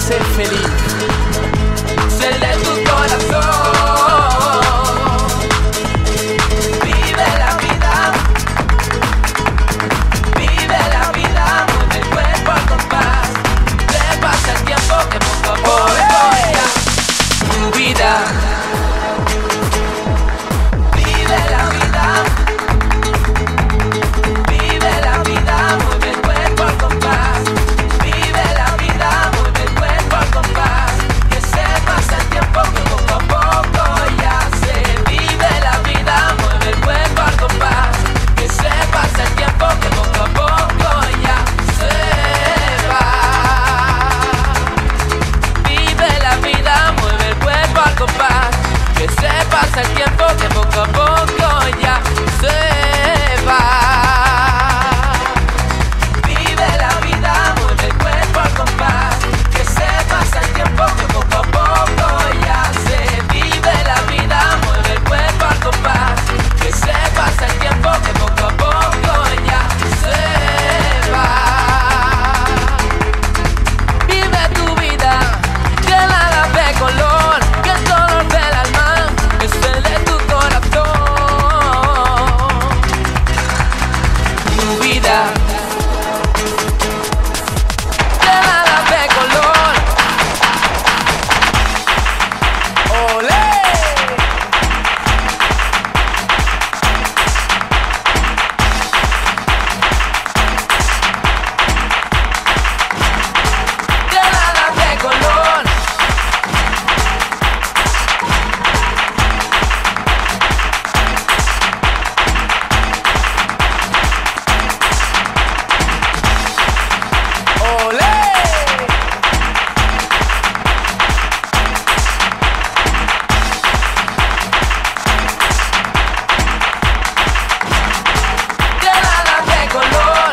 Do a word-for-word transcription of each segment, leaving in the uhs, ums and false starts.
sé feliz. Sé de tu corazón. Vive la vida. Vive la vida. Mueve el cuerpo al compás. Te pasa el tiempo que poco a poco ya. Tu vida. Vive la vida. Vive la vida. Mueve el cuerpo al compás. Vive la vida. Mueve el cuerpo al compás. Que se pasa el tiempo que poco a poco ya se vive la vida. Mueve el cuerpo al compás. Que se pasa el tiempo que poco a poco ya se va. Vive la vida. Mueve el cuerpo al compás. Que se pasa el tiempo que poco a poco ya se va. Vive la vida, mueve el cuerpo al compás. Que se pasa el tiempo que poco a poco ya se vive la vida, mueve el cuerpo al compás. Que se pasa el tiempo que poco a poco ya se va. Vive tu vida, llénala de color, que el color del alma es el de tu corazón. Tu vida, llénala de color. ¡Olé! Llénala de color. ¡Olé! Llénala de color.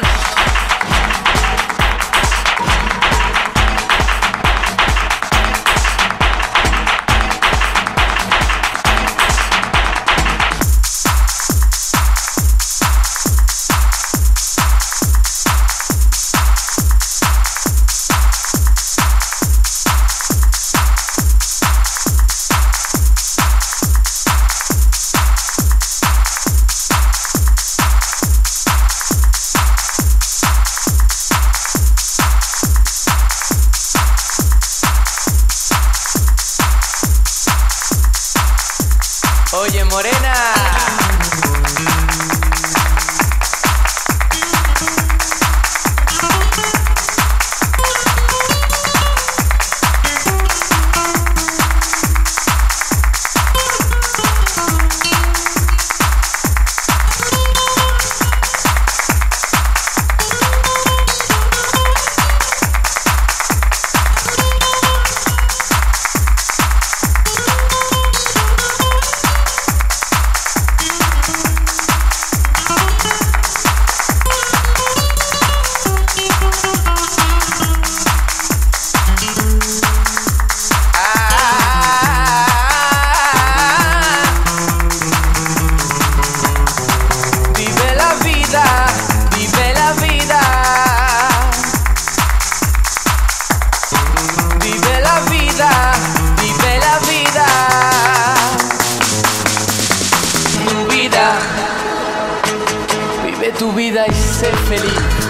Oye, morena. Vive la vida, vive la vida. Vive la vida, vive la vida. Tu vida, vive tu vida y sé feliz.